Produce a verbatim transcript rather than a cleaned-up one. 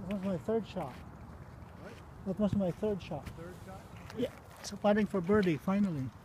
That was my third shot. What? That was my third shot. Third shot? Yeah. So putting for birdie finally.